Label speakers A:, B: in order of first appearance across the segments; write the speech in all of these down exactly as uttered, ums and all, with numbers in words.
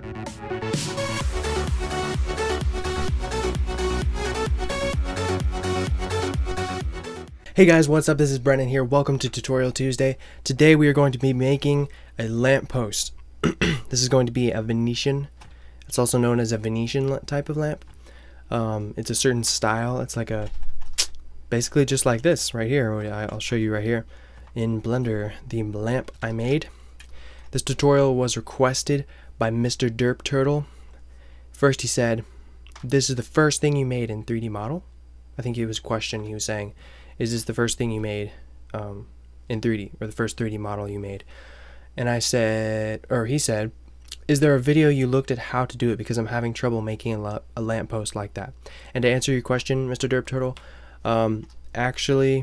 A: Hey guys, what's up? This is Brennan here. Welcome to Tutorial Tuesday. Today we are going to be making a lamp post. This is going to be a Venetian. It's also known as a Venetian type of lamp. Um, it's a certain style. It's like a, basically just like this right here. I'll show you right here in Blender, the lamp I made. This tutorial was requested by Mister Derp Turtle. First he said, this is the first thing you made in three D model. I think he was questioning, he was saying, is this the first thing you made um, in three D, or the first three D model you made? And I said, or he said, is there a video you looked at how to do it, because I'm having trouble making a, la a lamppost like that? And to answer your question, Mister Derp Turtle, um, actually,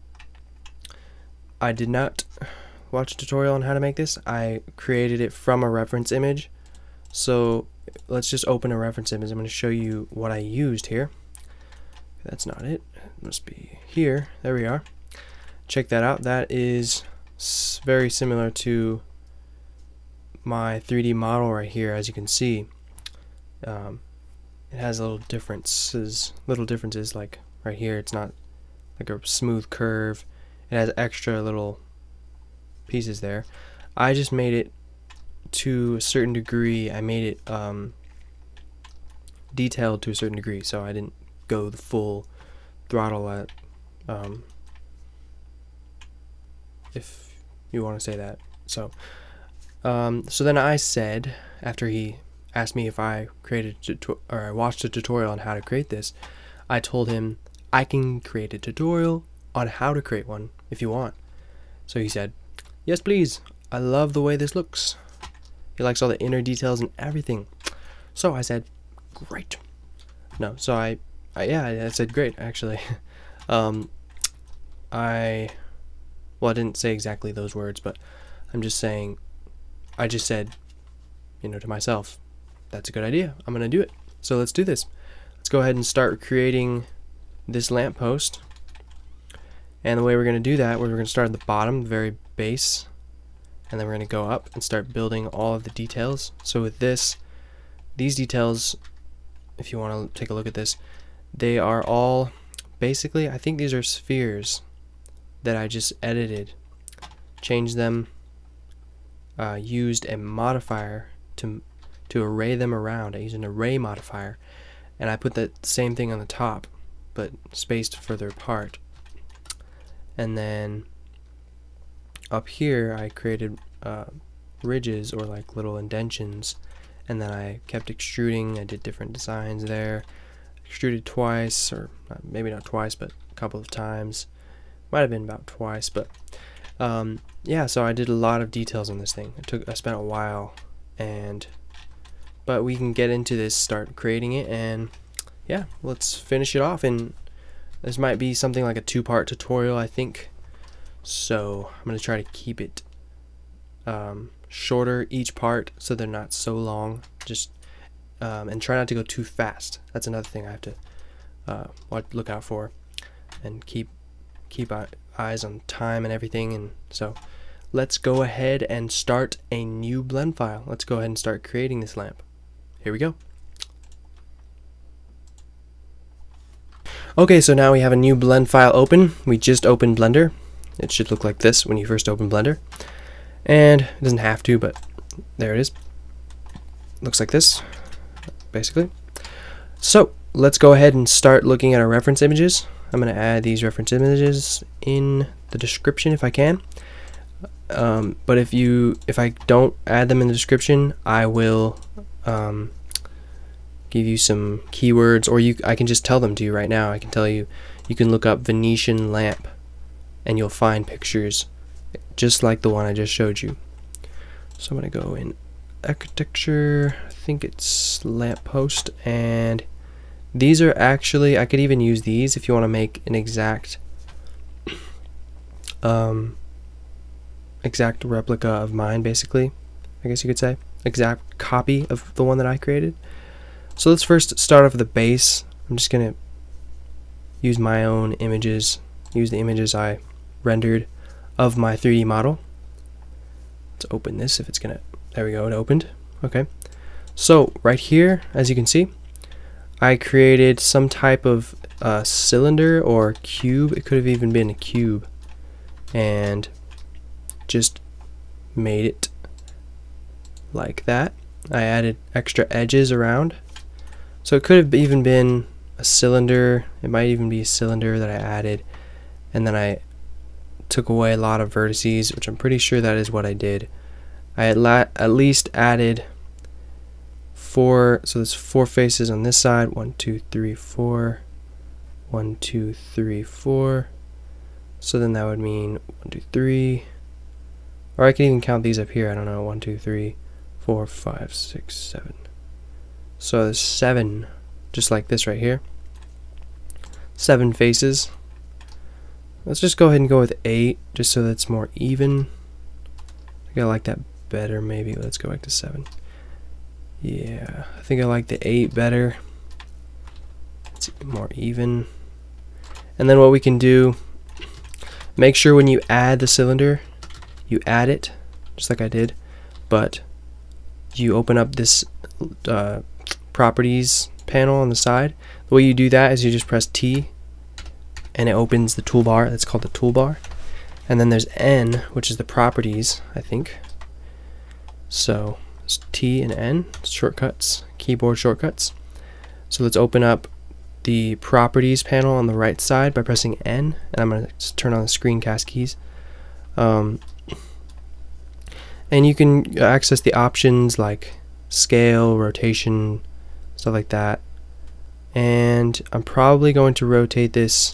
A: I did not watch a tutorial on how to make this. I created it from a reference image. So let's just open a reference image. I'm going to show you what I used here. That's not it. It must be here. There we are. Check that out. That is s very similar to my three D model right here. As you can see, um, it has little differences. Little differences, like right here. It's not like a smooth curve. It has extra little pieces there. I just made it to a certain degree. I made it um, detailed to a certain degree, so I didn't go the full throttle at, um, if you want to say that. So um, so then I said, after he asked me if I created a or I watched a tutorial on how to create this, I told him I can create a tutorial on how to create one if you want. So he said, yes please, I love the way this looks. He likes all the inner details and everything. So I said, great. No, so I Uh, yeah, I said great, actually. um, I, well, I didn't say exactly those words, but I'm just saying, I just said, you know, to myself, that's a good idea. I'm going to do it. So let's do this. Let's go ahead and start creating this lamppost. And the way we're going to do that, we're going to start at the bottom, the very base, and then we're going to go up and start building all of the details. So with this, these details, if you want to take a look at this, they are all basically, I think these are spheres that I just edited, changed them, uh, used a modifier to to array them around. I used an array modifier, and I put that same thing on the top but spaced further apart. And then up here I created uh, ridges, or like little indentions, and then I kept extruding. I did different designs there. Extruded twice, or not, maybe not twice, but a couple of times. Might have been about twice, but um, yeah. So I did a lot of details on this thing. It took I spent a while, and but we can get into this, start creating it, and yeah, let's finish it off. And this might be something like a two-part tutorial, I think. So I'm gonna try to keep it um, shorter each part, so they're not so long. Just Um, and try not to go too fast. That's another thing I have to uh, look out for, and keep keep eyes on time and everything. And so let's go ahead and start a new blend file. Let's go ahead and start creating this lamp. Here we go. Okay, so now we have a new blend file open. We just opened Blender. It should look like this when you first open Blender, and it doesn't have to, but there it is. Looks like this, basically. So let's go ahead and start looking at our reference images. I'm going to add these reference images in the description if I can. Um, but if you if I don't add them in the description, I will um, give you some keywords, or you I can just tell them to you right now. I can tell you you can look up Venetian lamp, and you'll find pictures just like the one I just showed you. So I'm going to go in architecture, I think it's lamppost, and these are actually, I could even use these if you want to make an exact um, exact replica of mine, basically, I guess you could say, exact copy of the one that I created. So let's first start off with the base. I'm just gonna use my own images, use the images I rendered of my three D model. Let's open this if it's gonna, there we go, it opened. Okay, So right here, as you can see, I created some type of uh, cylinder or cube. It could have even been a cube, and just made it like that. I added extra edges around, so it could have even been a cylinder. It might even be a cylinder that I added, and then I took away a lot of vertices, which I'm pretty sure that is what I did. I at, la at least added four, so there's four faces on this side. One, two, three, four. One, two, three, four. So then that would mean one, two, three. Or I can even count these up here. I don't know. One, two, three, four, five, six, seven. So there's seven, just like this right here. Seven faces. Let's just go ahead and go with eight, just so that's more even. I think I like that better, maybe. Let's go back to seven. Yeah, I think I like the eight better. It's more even. And then what we can do, make sure when you add the cylinder, you add it, just like I did, but you open up this uh, properties panel on the side. The way you do that is you just press T, and it opens the toolbar. That's called the toolbar. And then there's N, which is the properties, I think. So it's T and N, shortcuts, keyboard shortcuts. So let's open up the properties panel on the right side by pressing N, and I'm going to turn on the screencast keys. Um, and you can access the options like scale, rotation, stuff like that. And I'm probably going to rotate this,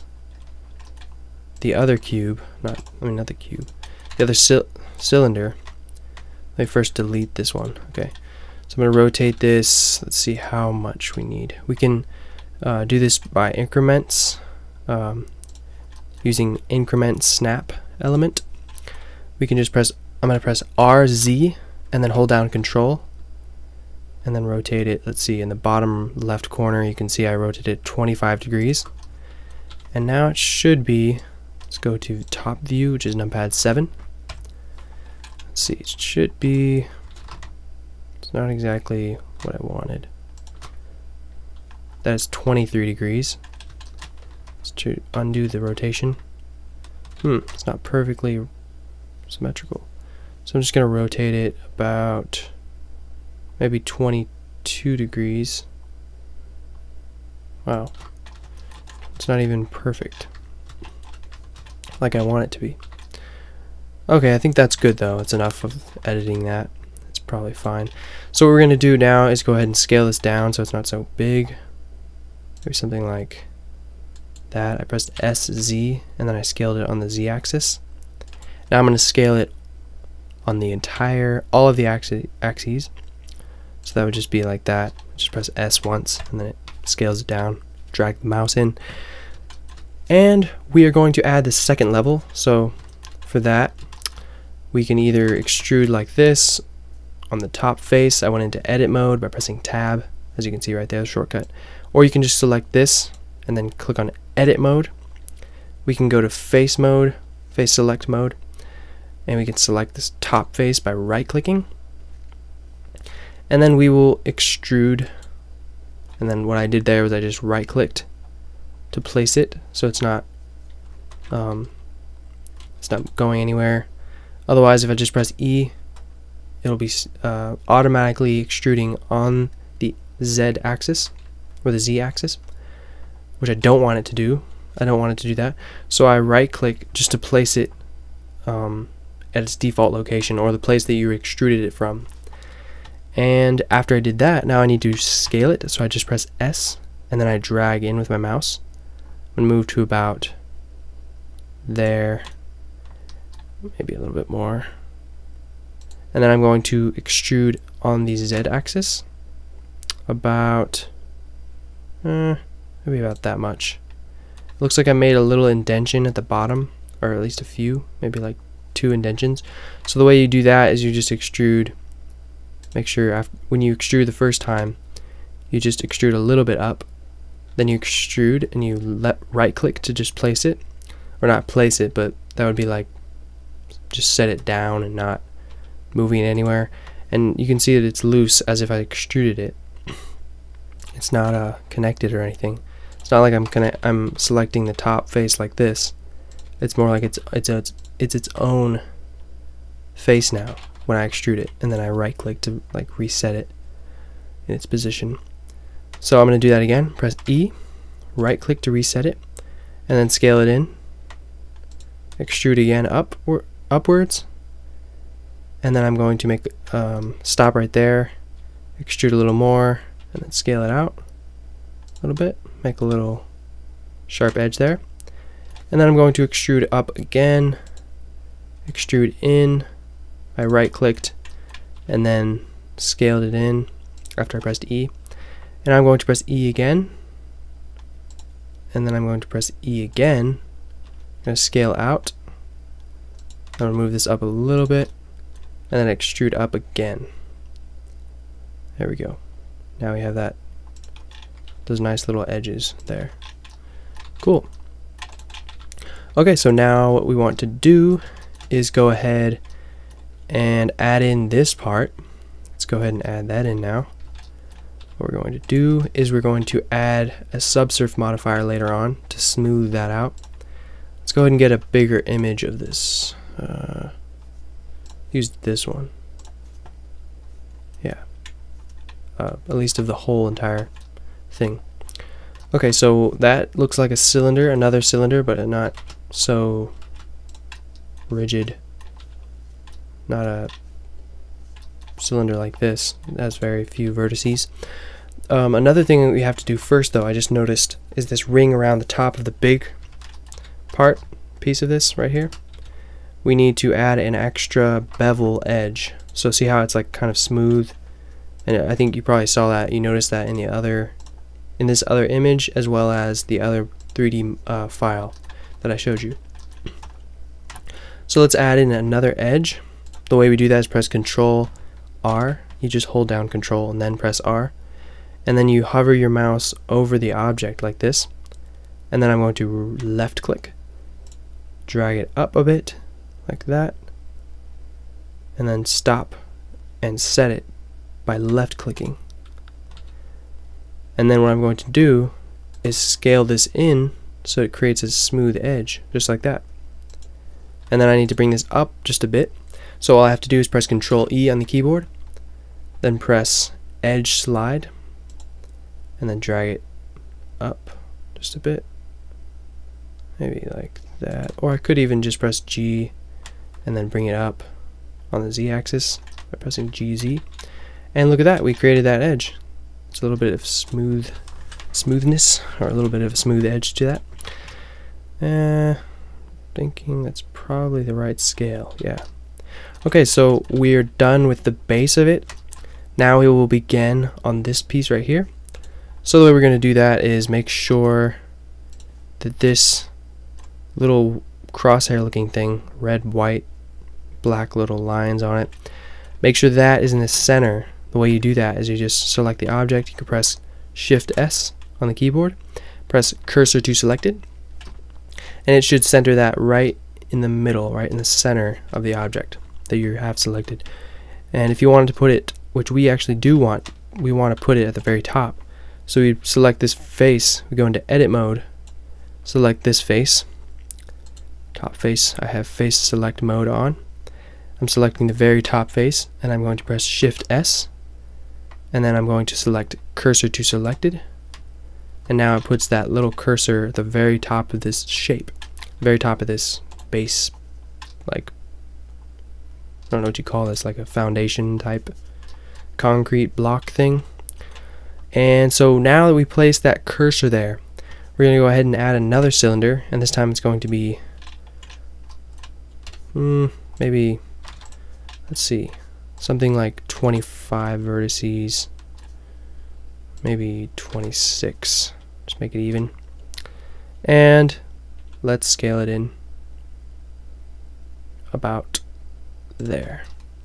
A: the other cube, not, I mean not the cube, the other cy cylinder. Let me first delete this one. Okay, so I'm going to rotate this. Let's see how much we need. We can uh, do this by increments, um, using increment snap element. We can just press, I'm going to press R Z and then hold down control and then rotate it. Let's see, in the bottom left corner you can see I rotated it twenty-five degrees, and now it should be, let's go to top view, which is numpad seven. Let's see, it should be, it's not exactly what I wanted. That is twenty-three degrees. Let's undo the rotation. Hmm, it's not perfectly symmetrical. So I'm just going to rotate it about maybe twenty-two degrees. Wow. It's not even perfect like I want it to be. Okay, I think that's good though. It's enough of editing that. It's probably fine. So what we're going to do now is go ahead and scale this down so it's not so big. Maybe something like that. I pressed S Z and then I scaled it on the Z axis. Now I'm going to scale it on the entire, all of the axi axes. So that would just be like that. Just press S once and then it scales it down. Drag the mouse in. And we are going to add the second level. So for that, we can either extrude like this on the top face. I went into edit mode by pressing tab, as you can see right there, the shortcut. Or you can just select this and then click on edit mode. We can go to face mode, face select mode, and we can select this top face by right clicking. And then we will extrude, and then what I did there was I just right clicked to place it so it's not um, it's not going anywhere. Otherwise, if I just press E, it'll be uh, automatically extruding on the Z axis or the Z axis, which I don't want it to do. I don't want it to do that. So I right click just to place it um, at its default location, or the place that you extruded it from. And after I did that, now I need to scale it. So I just press S and then I drag in with my mouse and move to about there, maybe a little bit more. And then I'm going to extrude on the Z axis about uh, maybe about that much. It looks like I made a little indentation at the bottom, or at least a few, maybe like two indentions. So the way you do that is you just extrude, make sure after, when you extrude the first time, you just extrude a little bit up, then you extrude and you let right click to just place it, or not place it, but that would be like just set it down and not moving it anywhere. and you can see that it's loose as if I extruded it. It's not uh, connected or anything. It's not like I'm connect I'm selecting the top face like this. It's more like it's it's a, it's its own face now when I extrude it, and then I right click to like reset it in its position. So I'm going to do that again. Press E, right click to reset it, and then scale it in. Extrude again up or upwards, and then I'm going to make um, stop right there, extrude a little more, and then scale it out a little bit, make a little sharp edge there, and then I'm going to extrude up again, extrude in. I right clicked and then scaled it in after I pressed E, and I'm going to press E again, and then I'm going to press E again. I'm going to scale out. I'm going to move this up a little bit, and then extrude up again. There we go. Now we have that, those nice little edges there. Cool. Okay, so now what we want to do is go ahead and add in this part. Let's go ahead and add that in now. What we're going to do is we're going to add a subsurf modifier later on to smooth that out. Let's go ahead and get a bigger image of this. Uh, use this one. Yeah. Uh, at least of the whole entire thing. Okay, so that looks like a cylinder, another cylinder, but not so rigid. Not a cylinder like this. It has very few vertices. Um, another thing that we have to do first, though, I just noticed, is this ring around the top of the big part piece of this right here. We need to add an extra bevel edge. So see how it's like kind of smooth, and I think you probably saw that. You noticed that in the other, in this other image, as well as the other three D uh, file that I showed you. So let's add in another edge. The way we do that is press Control R. You just hold down Control and then press R, and then you hover your mouse over the object like this, and then I'm going to left click, drag it up a bit like that, and then stop and set it by left clicking. And then what I'm going to do is scale this in so it creates a smooth edge just like that. And then I need to bring this up just a bit. So all I have to do is press Control E on the keyboard, then press Edge Slide, and then drag it up just a bit, maybe like that. Or I could even just press G and then bring it up on the Z axis by pressing G Z. And look at that, we created that edge. It's a little bit of smooth smoothness, or a little bit of a smooth edge to that. Uh, thinking that's probably the right scale. Yeah. Okay, so we're done with the base of it. Now we will begin on this piece right here. So the way we're going to do that is make sure that this little crosshair looking thing, red, white, black little lines on it, make sure that is in the center. The way you do that is you just select the object. You can press Shift S on the keyboard, press Cursor to Selected, and it should center that right in the middle, right in the center of the object that you have selected. And if you wanted to put it, which we actually do want, we want to put it at the very top. So we select this face, we go into edit mode, select this face, top face. I have face select mode on. I'm selecting the very top face, and I'm going to press Shift S, and then I'm going to select Cursor to Selected, and now it puts that little cursor at the very top of this shape, very top of this base, like, I don't know what you call this, like a foundation type concrete block thing. And so now that we place that cursor there, we're going to go ahead and add another cylinder, and this time it's going to be hmm, maybe, let's see, something like twenty-five vertices, maybe twenty-six, just make it even, and let's scale it in about there.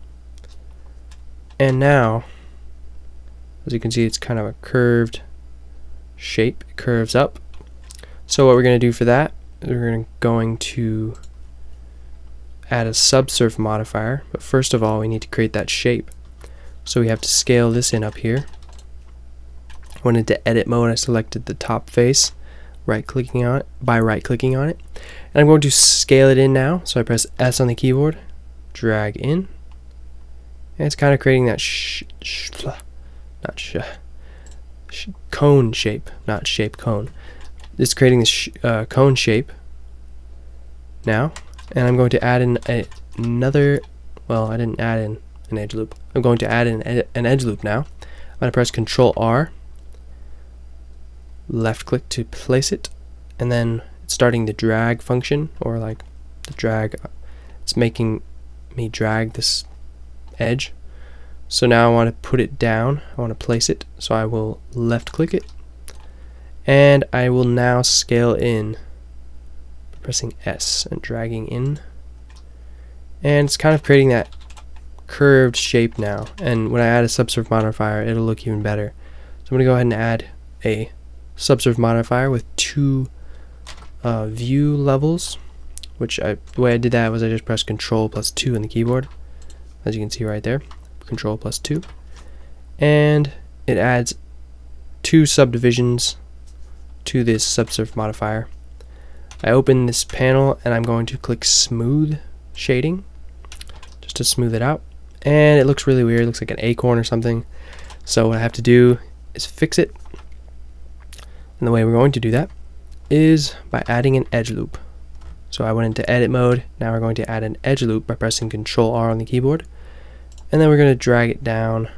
A: And now, as you can see, it's kind of a curved shape. It curves up. So what we're going to do for that is we're going to add a subsurf modifier. But first of all, we need to create that shape. So we have to scale this in up here. Went into edit mode, I selected the top face, right clicking on it, by right clicking on it. And I'm going to scale it in now. So I press S on the keyboard, drag in. And it's kind of creating that sh, sh not sh, sh cone shape, not shape cone. It's creating this sh uh, cone shape now. And I'm going to add in a, another, well, I didn't add in an edge loop. I'm going to add in ed an edge loop now. I'm going to press Control R, left click to place it, and then it's starting the drag function, or like the drag, it's making me drag this edge. So now I want to put it down, I want to place it, so I will left click it, and I will now scale in, pressing S and dragging in, and it's kind of creating that curved shape now. And when I add a subsurf modifier, it'll look even better. So I'm going to go ahead and add a subsurf modifier with two uh, view levels, which I, the way I did that was I just pressed Control plus two on the keyboard, as you can see right there, Control plus two, and it adds two subdivisions to this subsurf modifier. I open this panel and I'm going to click Smooth Shading just to smooth it out, and it looks really weird. It looks like an acorn or something. So what I have to do is fix it, and the way we're going to do that is by adding an edge loop. So I went into edit mode. Now we're going to add an edge loop by pressing Control R on the keyboard, and then we're going to drag it down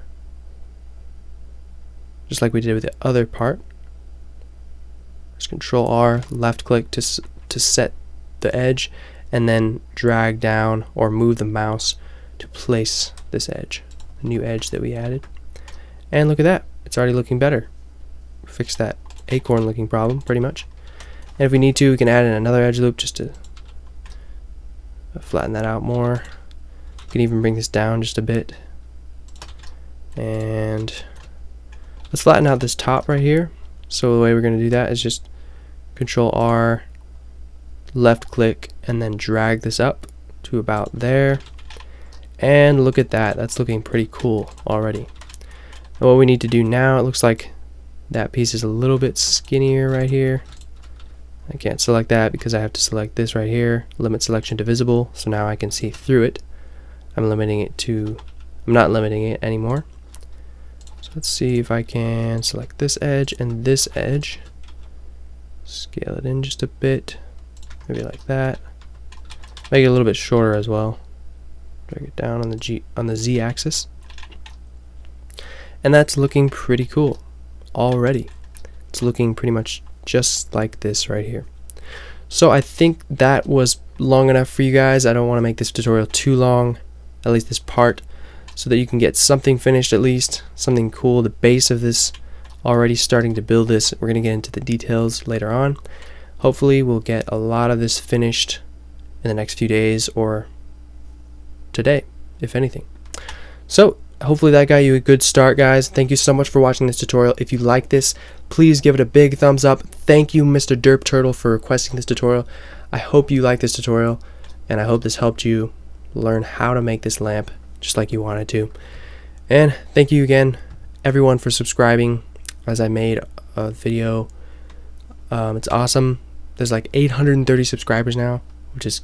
A: just like we did with the other part. Just Control R, left click to to set the edge, and then drag down or move the mouse to place this edge, the new edge that we added. And look at that, it's already looking better. Fix that acorn looking problem pretty much. And if we need to, we can add in another edge loop just to flatten that out more. We can even bring this down just a bit, and let's flatten out this top right here. So the way we're going to do that is just Control R, left click, and then drag this up to about there. And look at that, that's looking pretty cool already. And what we need to do now, it looks like that piece is a little bit skinnier right here. I can't select that because I have to select this right here, limit selection to visible, so now I can see through it. I'm limiting it to, I'm not limiting it anymore. So let's see if I can select this edge and this edge, scale it in just a bit, maybe like that, make it a little bit shorter as well, drag it down on the G on the Z axis, and that's looking pretty cool already. It's looking pretty much just like this right here. So I think that was long enough for you guys. I don't want to make this tutorial too long, at least this part, so that you can get something finished, at least something cool. The base of this, already starting to build this. We're going to get into the details later on. Hopefully we'll get a lot of this finished in the next few days, or today, if anything. So hopefully that got you a good start, guys. Thank you so much for watching this tutorial. If you like this, please give it a big thumbs up. Thank you, Mister Derp Turtle, for requesting this tutorial. I hope you like this tutorial, and I hope this helped you learn how to make this lamp just like you wanted to. And thank you again, everyone, for subscribing as I made a video. Um, it's awesome. There's like eight hundred thirty subscribers now, which is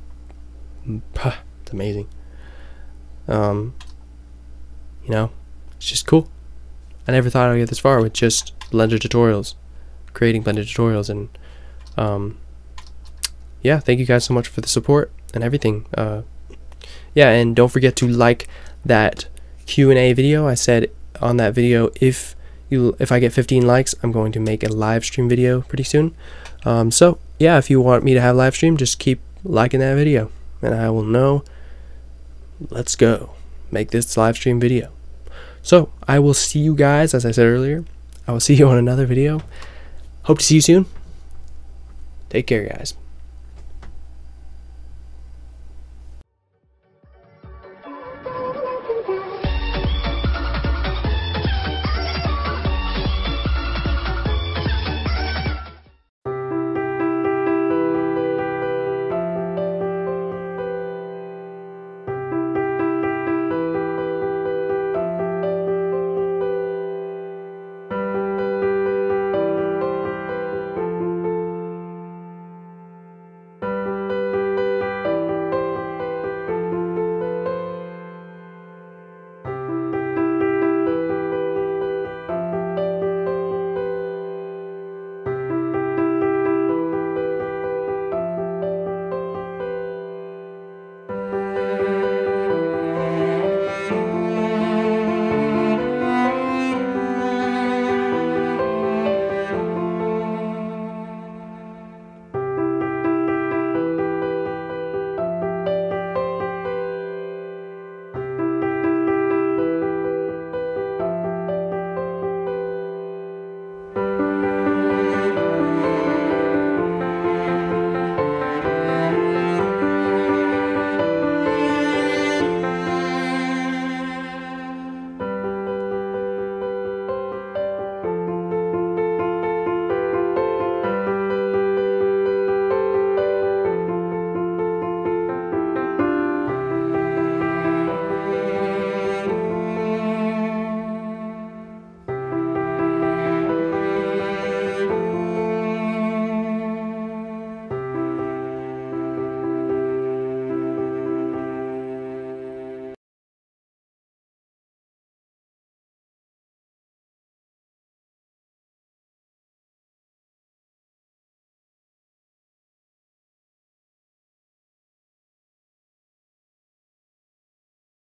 A: it's amazing. Um, you know, it's just cool. I never thought I'd get this far with just Blender tutorials, creating Blender tutorials, and um, yeah, thank you guys so much for the support and everything. Uh, yeah, and don't forget to like that Q and A video. I said on that video, if you if I get fifteen likes, I'm going to make a live stream video pretty soon. Um, so yeah, if you want me to have live stream, just keep liking that video, and I will know. Let's go make this live stream video. So I will see you guys, as I said earlier, I will see you on another video. Hope to see you soon. Take care, guys.